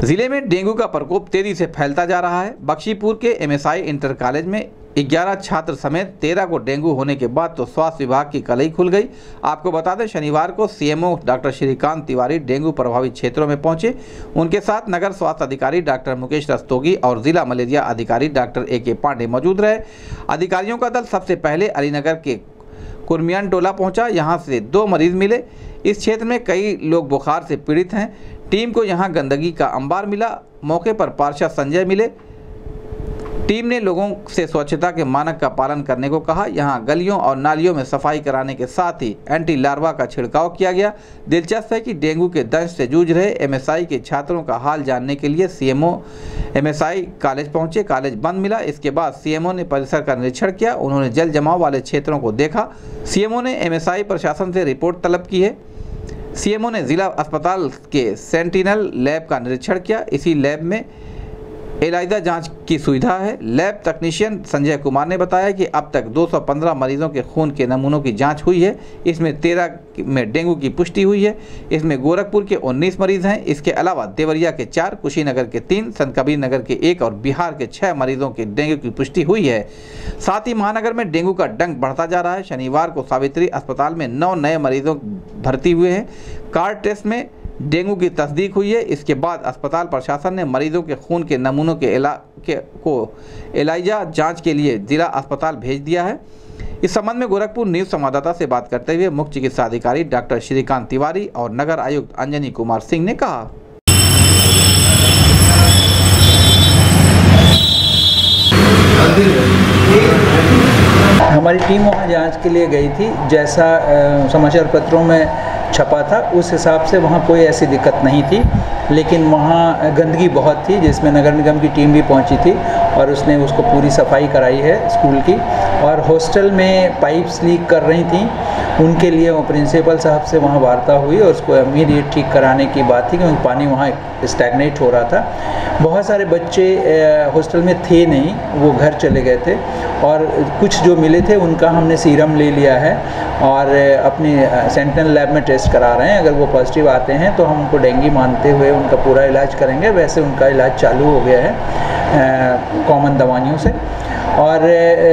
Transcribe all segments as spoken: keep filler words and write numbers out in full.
जिले में डेंगू का प्रकोप तेजी से फैलता जा रहा है। बख्शीपुर के एमएसआई इंटर कॉलेज में ग्यारह छात्र समेत तेरह को डेंगू होने के बाद तो स्वास्थ्य विभाग की कलई खुल गई। आपको बता दें, शनिवार को CMO doctor Shrikant Tiwari dengue प्रभावित क्षेत्रों में पहुंचे। उनके साथ नगर स्वास्थ्य अधिकारी डॉक्टर मुकेश रस्तोगी और जिला मलेरिया अधिकारी डॉक्टर ए के पांडे मौजूद रहे। अधिकारियों का दल सबसे पहले अलीनगर के कुरमियान टोला पहुंचा। यहां से दो मरीज मिले। इस क्षेत्र में कई लोग बुखार से पीड़ित हैं। टीम को यहां गंदगी का अंबार मिला। मौके पर पार्षद संजय मिले। टीम ने लोगों से स्वच्छता के मानक का पालन करने को कहा। यहां गलियों और नालियों में सफाई कराने के साथ ही एंटी लार्वा का छिड़काव किया गया। दिलचस्प है कि डेंगू के दंश से जूझ रहे एमएसआई के छात्रों का हाल जानने के लिए सीएमओ एमएसआई कॉलेज पहुंचे। कॉलेज बंद मिला। इसके बाद सीएमओ ने परिसर का निरीक्षण किया। उन्होंने जल जमाव वाले क्षेत्रों को देखा। सीएमओ ने एमएसआई प्रशासन से रिपोर्ट तलब की है। सीएमओ ने जिला अस्पताल के सेंटिनल लैब का निरीक्षण किया। इसी लैब में एलाइजा जांच की सुविधा है। लैब तकनीशियन संजय कुमार ने बताया कि अब तक दो सौ पंद्रह मरीजों के खून के नमूनों की जांच हुई है। इसमें तेरह में डेंगू की पुष्टि हुई है। इसमें गोरखपुर के उन्नीस मरीज हैं। इसके अलावा देवरिया के चार, कुशीनगर के तीन, संत कबीर नगर के एक और बिहार के छह मरीजों के डेंगू की पुष्टि हुई है। साथ ही महानगर में डेंगू का डंक बढ़ता जा रहा है। शनिवार को सावित्री अस्पताल में नौ नए मरीजों भर्ती हुए हैं। कार्ड टेस्ट में डेंगू की तस्दीक हुई है। इसके बाद अस्पताल प्रशासन ने मरीजों के खून के नमूनों के, एला, के को एलाइजा जांच के लिए जिला अस्पताल भेज दिया है। इस संबंध में गोरखपुर न्यूज संवाददाता से बात करते हुए मुख्य चिकित्सा अधिकारी डॉक्टर श्रीकांत तिवारी और नगर आयुक्त अंजनी कुमार सिंह ने कहा, हमारी टीम वहाँ जांच के लिए गई थी। जैसा आ, समाचार पत्रों में छपा था उस हिसाब से वहाँ कोई ऐसी दिक्कत नहीं थी, लेकिन वहाँ गंदगी बहुत थी जिसमें नगर निगम की टीम भी पहुँची थी और उसने उसको पूरी सफाई कराई है स्कूल की। और हॉस्टल में पाइप्स लीक कर रही थी, उनके लिए वो प्रिंसिपल साहब से वहाँ वार्ता हुई और उसको इमीडिएट ठीक कराने की बात थी क्योंकि पानी वहाँ स्टैग्नेट हो रहा था। बहुत सारे बच्चे हॉस्टल में थे नहीं, वो घर चले गए थे और कुछ जो मिले थे उनका हमने सीरम ले लिया है और अपने सेंटिनल लैब में टेस्ट करा रहे हैं। अगर वो पॉजिटिव आते हैं तो हम उनको डेंगू मानते हुए उनका पूरा इलाज करेंगे। वैसे उनका इलाज चालू हो गया है कॉमन दवाइयों से और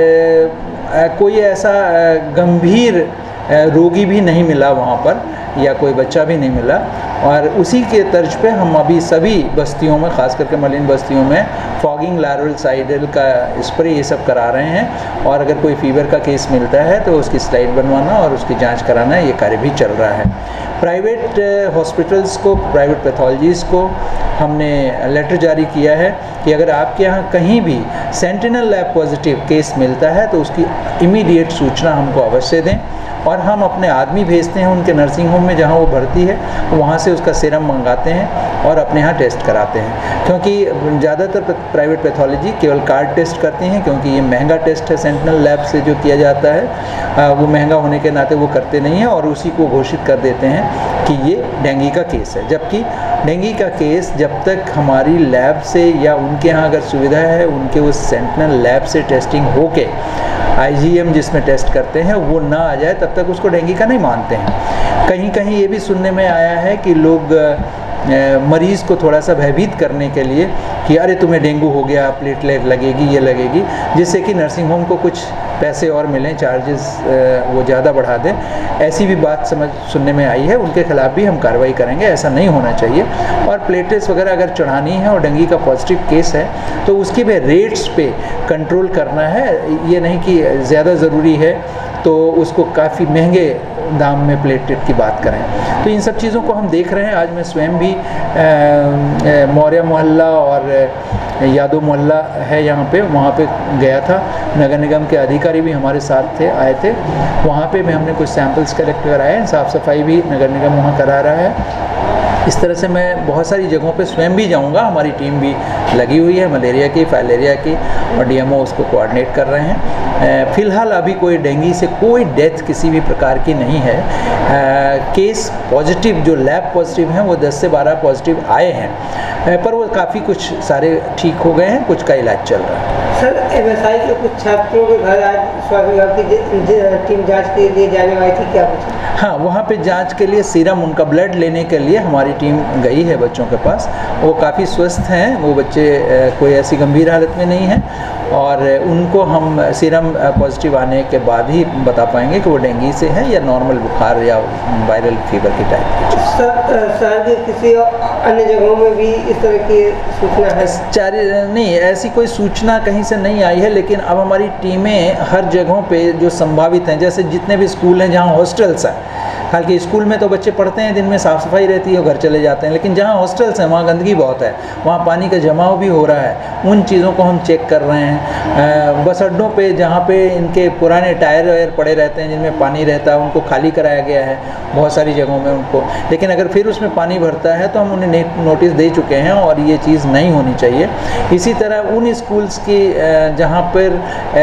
आ, आ, कोई ऐसा गंभीर रोगी भी नहीं मिला वहाँ पर या कोई बच्चा भी नहीं मिला। और उसी के तर्ज पे हम अभी सभी बस्तियों में, ख़ास करके मलिन बस्तियों में फॉगिंग लार्वल साइडल का स्प्रे ये सब करा रहे हैं और अगर कोई फीवर का केस मिलता है तो उसकी स्लाइड बनवाना और उसकी जांच कराना, ये कार्य भी चल रहा है। प्राइवेट हॉस्पिटल्स को, प्राइवेट पैथोलॉजीज़ को हमने लेटर जारी किया है कि अगर आपके यहाँ कहीं भी सेंटिनल लैब पॉजिटिव केस मिलता है तो उसकी इमीडिएट सूचना हमको अवश्य दें और हम अपने आदमी भेजते हैं उनके नर्सिंग होम में जहाँ वो भर्ती है, वहाँ से उसका सीरम मंगाते हैं और अपने यहाँ टेस्ट कराते हैं। क्योंकि ज़्यादातर प्राइवेट पैथोलॉजी केवल कार्ड टेस्ट करते हैं क्योंकि ये महंगा टेस्ट है। सेंटिनल लैब से जो किया जाता है वो महंगा होने के नाते वो करते नहीं हैं और उसी को घोषित कर देते हैं कि ये डेंगू का केस है। जबकि डेंगू का केस जब तक हमारी लैब से या उनके यहाँ अगर सुविधा है उनके उस सेंटिनल लैब से टेस्टिंग होके आईजीएम जिसमें टेस्ट करते हैं वो ना आ जाए तब तक उसको डेंगू का नहीं मानते हैं। कहीं कहीं ये भी सुनने में आया है कि लोग मरीज़ को थोड़ा सा भयभीत करने के लिए कि अरे तुम्हें डेंगू हो गया, प्लेटलेट लगेगी, ये लगेगी, जिससे कि नर्सिंग होम को कुछ पैसे और मिलें, चार्जेस वो ज़्यादा बढ़ा दें। ऐसी भी बात समझ सुनने में आई है। उनके खिलाफ भी हम कार्रवाई करेंगे। ऐसा नहीं होना चाहिए। और प्लेटलेट्स वगैरह अगर चढ़ानी है और डेंगू का पॉजिटिव केस है तो उसके भी रेट्स पे कंट्रोल करना है। ये नहीं कि ज़्यादा ज़रूरी है तो उसको काफ़ी महंगे दाम में प्लेटलेट की बात करें। तो इन सब चीज़ों को हम देख रहे हैं। आज मैं स्वयं भी मौर्य मोहल्ला और यादव मोहल्ला है यहाँ पे, वहाँ पे गया था। नगर निगम के अधिकारी भी हमारे साथ थे, आए थे। वहाँ पे भी हमने कुछ सैंपल्स कलेक्ट कराए हैं। साफ़ सफाई भी नगर निगम वहाँ करा रहा है। इस तरह से मैं बहुत सारी जगहों पे स्वयं भी जाऊंगा। हमारी टीम भी लगी हुई है, मलेरिया की, फाइलेरिया की, और डीएमओ उसको कोऑर्डिनेट कर रहे हैं। फ़िलहाल अभी कोई डेंगू से कोई डेथ किसी भी प्रकार की नहीं है। आ, केस पॉजिटिव जो लैब पॉजिटिव हैं वो दस से बारह पॉजिटिव आए हैं। पर वो काफ़ी कुछ सारे ठीक हो गए हैं, कुछ का इलाज चल रहा है। सर, एमएसआई के कुछ छात्रों के घर आज स्वास्थ्य विभाग की टीम जांच के लिए जाने वाली थी, क्या कुछ? हाँ, वहाँ पे जांच के लिए सीरम, उनका ब्लड लेने के लिए हमारी टीम गई है बच्चों के पास। वो काफ़ी स्वस्थ हैं, वो बच्चे कोई ऐसी गंभीर हालत में नहीं हैं और उनको हम सीरम पॉजिटिव आने के बाद ही बता पाएंगे कि वो डेंगू से है या नॉर्मल बुखार या वायरल फीवर की टाइप की। शहर के किसी अन्य जगहों में भी इस तरह की सूचना है? चार नहीं, ऐसी कोई सूचना कहीं से नहीं आई है, लेकिन अब हमारी टीमें हर जगहों पे जो संभावित हैं, जैसे जितने भी स्कूल हैं जहाँ हॉस्टल्स हैं, हालांकि स्कूल में तो बच्चे पढ़ते हैं, दिन में साफ़ सफाई रहती है, घर चले जाते हैं, लेकिन जहाँ हॉस्टल्स हैं वहाँ गंदगी बहुत है, वहाँ पानी का जमाव भी हो रहा है, उन चीज़ों को हम चेक कर रहे हैं। बस अड्डों पे जहाँ पे इनके पुराने टायर वायर पड़े रहते हैं जिनमें पानी रहता है, उनको खाली कराया गया है बहुत सारी जगहों में उनको, लेकिन अगर फिर उसमें पानी भरता है तो हम उन्हें नोटिस दे चुके हैं और ये चीज़ नहीं होनी चाहिए। इसी तरह उन स्कूल्स की जहाँ पर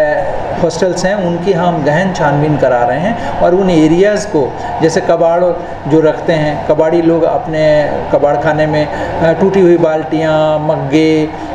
हॉस्टल्स हैं उनकी हम गहन छानबीन करा रहे हैं और उन एरियाज़ को, जैसे कबाड़ जो रखते हैं, कबाड़ी लोग अपने कबाड़ खाने में टूटी हुई बाल्टियाँ, मग्गे,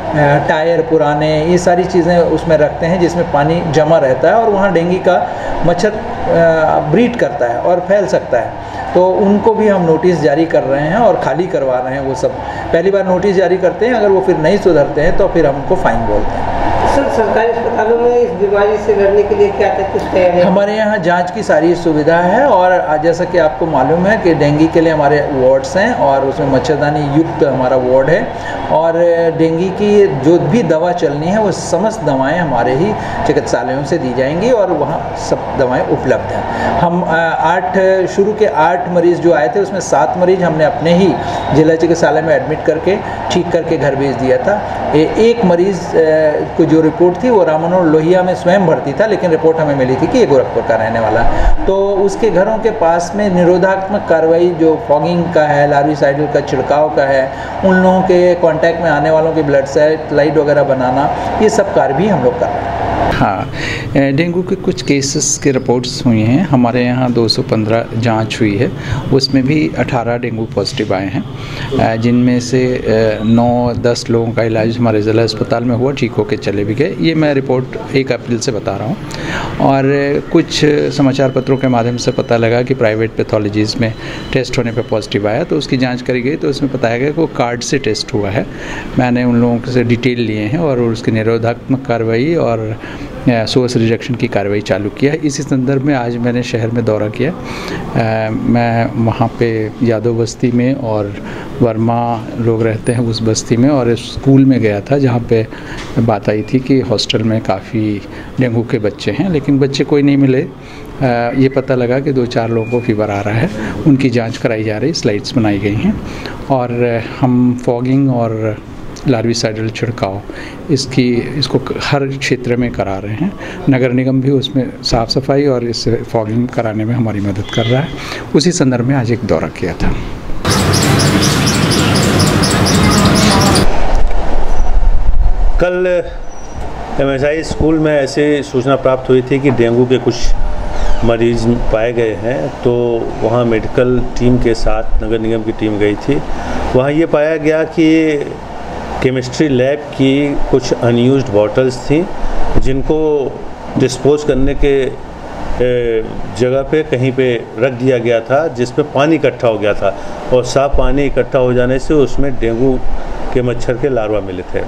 टायर पुराने, ये सारी चीज़ें उसमें रखते हैं जिसमें पानी जमा रहता है और वहाँ डेंगू का मच्छर ब्रीड करता है और फैल सकता है। तो उनको भी हम नोटिस जारी कर रहे हैं और खाली करवा रहे हैं। वो सब पहली बार नोटिस जारी करते हैं, अगर वो फिर नहीं सुधरते हैं तो फिर हम उनको फाइन बोलते हैं। सर, सरकारी अस्पतालों में इस बीमारी से लड़ने के लिए क्या क्या कुछ तैयारी है? हमारे यहाँ जांच की सारी सुविधा है और जैसा कि आपको मालूम है कि डेंगू के लिए हमारे वार्ड्स हैं और उसमें मच्छरदानी युक्त हमारा वार्ड है और डेंगू की जो भी दवा चलनी है वो समस्त दवाएं हमारे ही चिकित्सालयों से दी जाएंगी और वहाँ सब दवाएं उपलब्ध हैं। हम आठ शुरू के आठ मरीज़ जो आए थे उसमें सात मरीज़ हमने अपने ही जिला चिकित्सालय में एडमिट करके ठीक करके घर भेज दिया था। एक मरीज़ को जो रिपोर्ट थी वो रामनोर लोहिया में स्वयं भर्ती था, लेकिन रिपोर्ट हमें मिली थी कि ये गोरखपुर का रहने वाला, तो उसके घरों के पास में निरोधात्मक कार्रवाई जो फॉगिंग का है, लार्विसाइडल का छिड़काव का है, उन लोगों के कांटेक्ट में आने वालों के ब्लड सेटेलाइट वगैरह बनाना, ये सब कार्य भी हम लोग कर रहे हैं। हाँ, डेंगू के कुछ केसेस के रिपोर्ट्स हुई हैं। हमारे यहाँ दो सौ पंद्रह जांच हुई है, उसमें भी अठारह डेंगू पॉजिटिव आए हैं, जिनमें से नौ दस लोगों का इलाज हमारे ज़िला अस्पताल में हुआ, ठीक होकर चले भी गए। ये मैं रिपोर्ट एक अप्रैल से बता रहा हूँ। और कुछ समाचार पत्रों के माध्यम से पता लगा कि प्राइवेट पैथोलॉजीज़ में टेस्ट होने पर पॉजिटिव आया, तो उसकी जाँच करी गई तो उसमें बताया गया कि वो कार्ड से टेस्ट हुआ है। मैंने उन लोगों से डिटेल लिए हैं और उसकी निरोधात्मक कार्रवाई और सोर्स रिजेक्शन की कार्रवाई चालू किया है। इसी संदर्भ में आज मैंने शहर में दौरा किया। आ, मैं वहाँ पे यादव बस्ती में और वर्मा लोग रहते हैं उस बस्ती में और स्कूल में गया था जहाँ पे बात आई थी कि हॉस्टल में काफ़ी डेंगू के बच्चे हैं, लेकिन बच्चे कोई नहीं मिले। आ, ये पता लगा कि दो चार लोगों को फीवर आ रहा है, उनकी जाँच कराई जा रही, स्लाइड्स बनाई गई हैं और हम फॉगिंग और लार्विसाइडल छिड़काव इसकी इसको हर क्षेत्र में करा रहे हैं। नगर निगम भी उसमें साफ़ सफाई और इस फॉगिंग कराने में हमारी मदद कर रहा है। उसी संदर्भ में आज एक दौरा किया था। कल एमएसआई स्कूल में ऐसी सूचना प्राप्त हुई थी कि डेंगू के कुछ मरीज़ पाए गए हैं, तो वहाँ मेडिकल टीम के साथ नगर निगम की टीम गई थी। वहाँ ये पाया गया कि केमिस्ट्री लैब की कुछ अनयूज्ड बॉटल्स थी जिनको डिस्पोज करने के जगह पे कहीं पे रख दिया गया था, जिस पे पानी इकट्ठा हो गया था और साफ पानी इकट्ठा हो जाने से उसमें डेंगू के मच्छर के लार्वा मिले थे।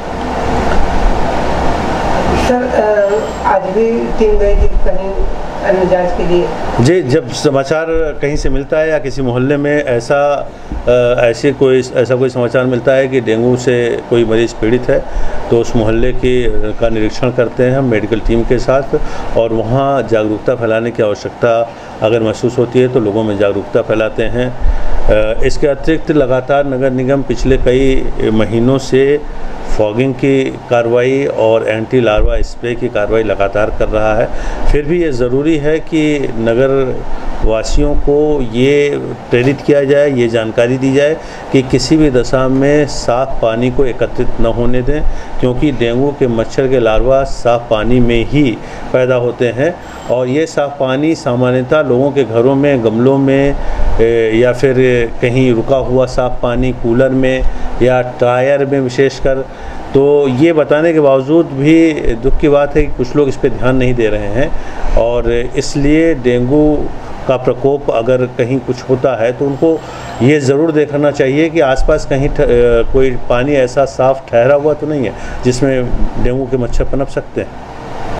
सर, आज भी टीम गई थी कहीं अन्य जांच के लिए? जी, जब समाचार कहीं से मिलता है या किसी मोहल्ले में ऐसा ऐसे कोई ऐसा कोई समाचार मिलता है कि डेंगू से कोई मरीज़ पीड़ित है, तो उस मोहल्ले की का निरीक्षण करते हैं हम मेडिकल टीम के साथ और वहाँ जागरूकता फैलाने की आवश्यकता अगर महसूस होती है तो लोगों में जागरूकता फैलाते हैं। इसके अतिरिक्त लगातार नगर निगम पिछले कई महीनों से फॉगिंग की कार्रवाई और एंटी लार्वा स्प्रे की कार्रवाई लगातार कर रहा है। फिर भी ये ज़रूरी है कि नगर वासियों को ये प्रेरित किया जाए, ये जानकारी दी जाए कि किसी भी दशा में साफ़ पानी को एकत्रित न होने दें, क्योंकि डेंगू के मच्छर के लार्वा साफ़ पानी में ही पैदा होते हैं और ये साफ़ पानी सामान्यतः लोगों के घरों में, गमलों में या फिर कहीं रुका हुआ साफ पानी कूलर में या टायर में विशेषकर, तो ये बताने के बावजूद भी दुख की बात है कि कुछ लोग इस पर ध्यान नहीं दे रहे हैं। और इसलिए डेंगू का प्रकोप अगर कहीं कुछ होता है तो उनको ये ज़रूर देखना चाहिए कि आसपास कहीं कोई पानी ऐसा साफ ठहरा हुआ तो नहीं है जिसमें डेंगू के मच्छर पनप सकते हैं।